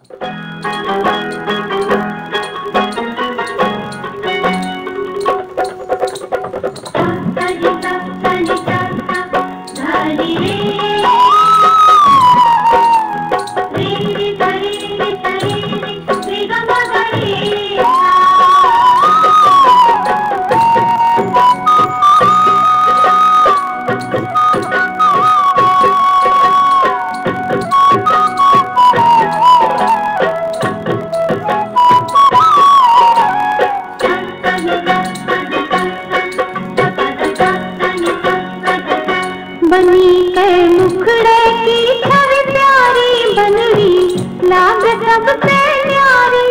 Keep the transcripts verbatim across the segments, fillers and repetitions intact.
बनी के मुखड़े की छवि प्यारी बनरी लाग सबसे न्यारी।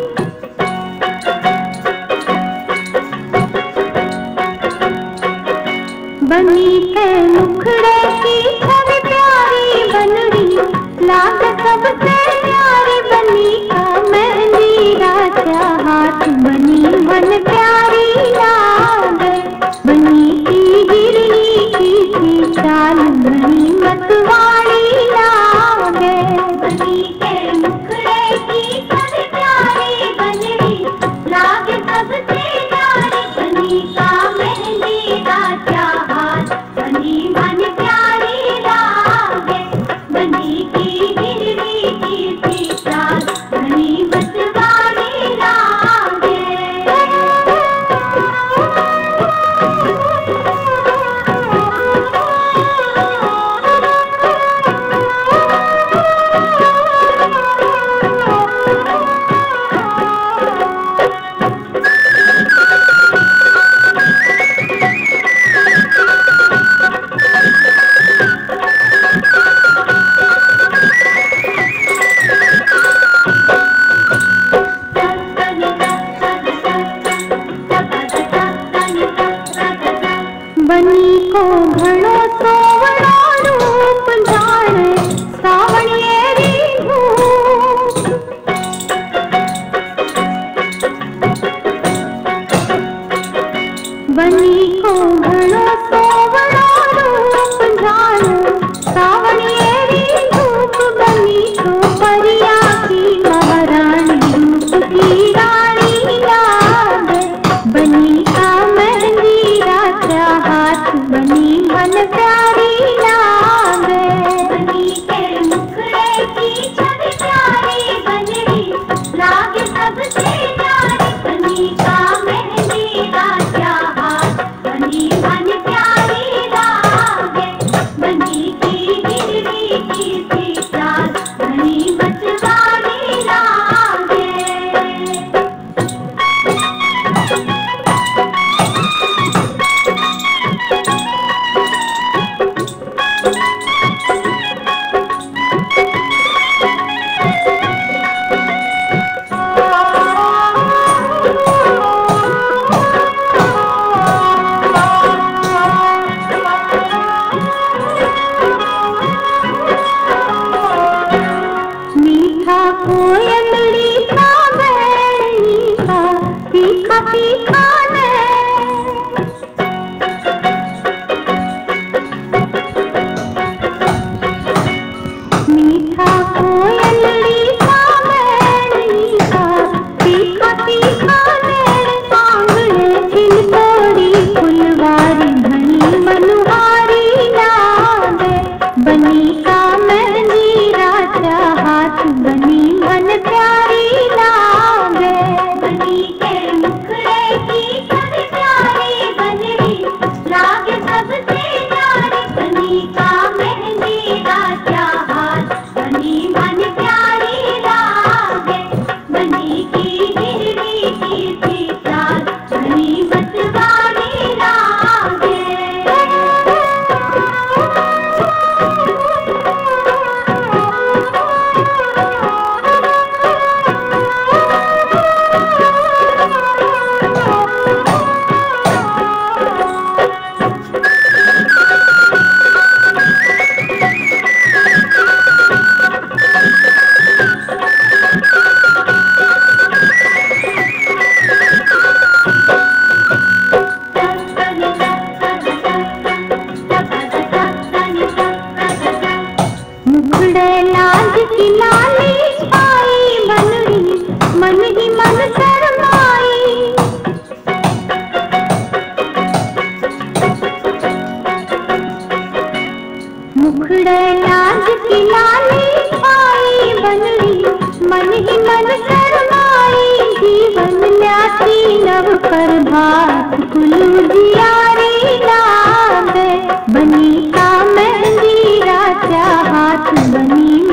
बनी के मुखड़े की छवि प्यारी बनरी लाग सबसे न्यारी। बनी का मेहंदी राजा हाथ बनी मन प्यारी लागे। बनी की गिरनी की चाल बनी मतवाड़ी लागे। बनी के मुखड़े की छवि प्यारी बनरी लागे सबसे न्यारी। बनी का मेहंदी राजा हाथ बनी मन प्यारी लागे। बनी की गिरनी की चाल बनी मतवाड़ी लागे। बनी को घणो सोवड़ो रूप जाने सावणियेरी धूप। बनी को घणो सोवड़ो रूप जाने सावणियेरी धूप। बनी तो परिया की महारानी रूप की रानी लागे। बनी का मेहंदी राजा हाथ बनी मन प्यारी लागे। बनी के मुखड़े की छवि प्यारी बनरी लागे सबसे न्यारी। बनी का मेहंदी राजा हाथ बनी मन प्यारी लागे। बनी की गिरनी की चाल बनी मतवाड़ी लागे। मीठा कोयलड़ी का बैणी का तीखा तीखा मीठा कोयलड़ी का बैणी का तीखा तीखा आंगणे छिलकोरी फुलवारी घनी मनुहारी लागे। बनी का मेहंदी राजा हाथ बनी मन प्यारी लागे। बनी के मुखड़े की छवि प्यारी बनरी लागे सबसे न्यारी। बनी का मेहंदी राजा हाथ बनी मन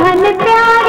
मन प्यार